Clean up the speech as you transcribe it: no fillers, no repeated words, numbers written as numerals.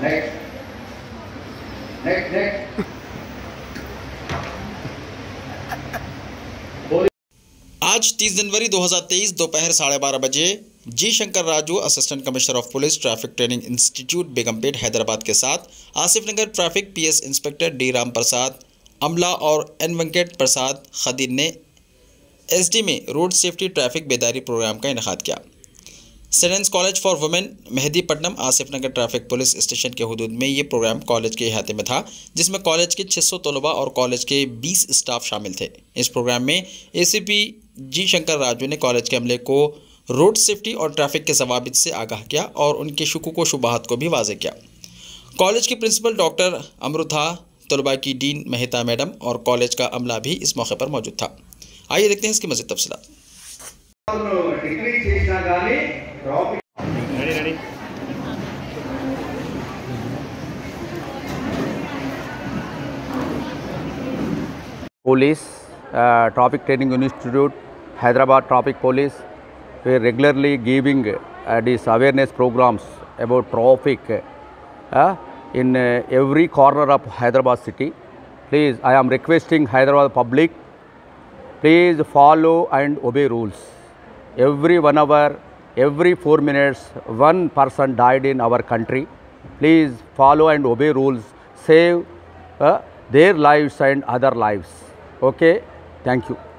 Next. आज 30 जनवरी 2023 दोपहर 12:30 बजे G Shankar Raju, assistant commissioner of police, traffic training institute, Begumpet, Hyderabad के साथ Asif Nagar traffic PS inspector D Ram Prasad अमला और एन वेंकट प्रसाद खदीर ने एसडी में रोड सेफ्टी ट्रैफिक बेदारी प्रोग्राम का इनेकाद किया। सेनेंस college for women Mehdipatnam, Asif Nagar traffic police station के हुदूद में ये प्रोग्राम कॉलेज के अहाते में था, जिसमें कॉलेज के 600 तलबा और कॉलेज के 20 स्टाफ शामिल थे। इस प्रोग्राम में एसीपी जी शंकर राजू ने कॉलेज के अमले को रोड सेफ्टी और ट्रैफिक के ज़वाबित से आगाह किया और उनके शुकूक व शुबहात को भी वाज़ेह किया। कॉलेज की प्रिंसिपल डॉक्टर अमरुथा, तलबा की डीन मेहता मैडम और कॉलेज का अमला भी इस मौके पर मौजूद था। आइए देखते हैं इसकी मज़ीद तफसीलात। Police, Traffic Training Institute, Hyderabad Traffic Police, we are regularly giving these awareness programs about traffic in every corner of Hyderabad city. Please, I am requesting Hyderabad public, please follow and obey rules. Every 1 hour, every 4 minutes, one person died in our country. Please follow and obey rules, save their lives and other lives. Okay, thank you.